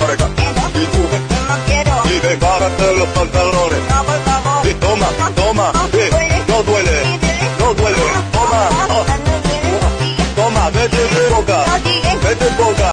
larga. Y tú, y desbárate los pantalones. Y toma, toma, no duele, no duele. Toma, toma, vete.